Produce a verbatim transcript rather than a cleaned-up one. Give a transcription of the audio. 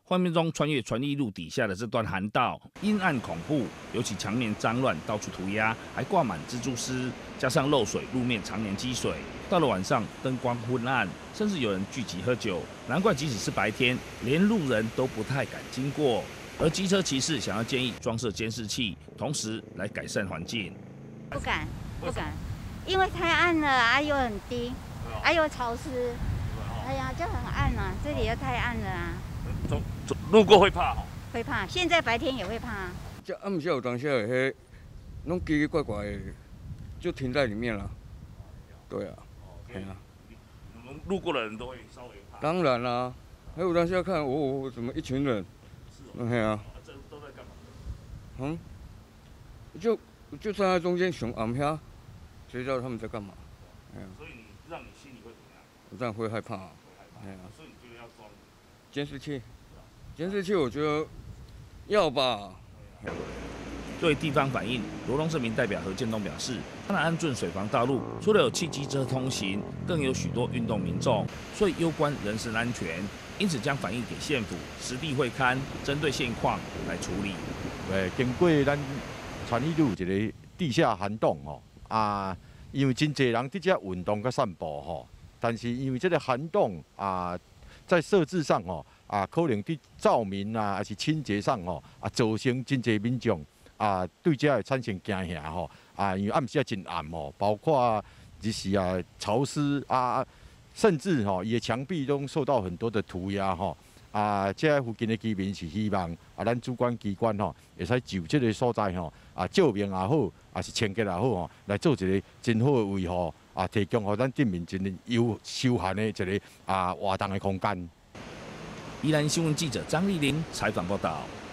画面中穿越传艺路底下的这段涵道，阴暗恐怖，尤其墙面脏乱，到处涂鸦，还挂满蜘蛛丝，加上漏水，路面常年积水。到了晚上，灯光昏暗，甚至有人聚集喝酒。难怪即使是白天，连路人都不太敢经过。而机车骑士想要建议装设监视器，同时来改善环境。 不敢，不敢，因为太暗了，啊又很低，啊又潮湿，哎呀就很暗啊，这里又太暗了啊。 走走路过会怕哦， 会怕，现在白天也会怕啊。 这暗时有当时有迄，拢奇奇怪怪的，就停在里面了。对啊，对啊。 我们路过的人都会稍微怕。 当然啦、啊，还有当时要看我我怎么一群人，嗯嘿啊。 这都在干嘛？ 嗯，就就站在中间熊暗遐，谁知道他们在干嘛？哎呀。 所以你让你心里会怎么样？ 我这样会害怕、啊。 会害怕。哎呀，所以你觉得要装监视器？监视器我觉得要吧。 对地方反映，罗东市民代表何建东表示，他的安圳水防道路除了有汽机车通行，更有许多运动民众，所以攸关人身安全，因此将反映给县府实地会勘，针对现况来处理。 诶，经过咱传艺路一个地下涵洞吼，啊，因为真侪人伫遮运动甲散步吼，但是因为这个涵洞啊，在设置上吼。啊，可能伫照明啊，还是清洁上吼，啊，造成真侪民众啊，对这会产生惊吓吼。啊，因为暗时啊真暗吼，包括就是啊潮湿啊，甚至吼伊的墙壁都受到很多的涂鸦吼。啊，这附近的居民是希望啊，咱主管机关吼，会使就这个所在吼，啊照明也好，啊是清洁也好吼，来做一个真好的维护，啊提供互咱镇民一个悠休闲的一个啊活动的空间。 宜兰新闻记者张丽玲采访报道。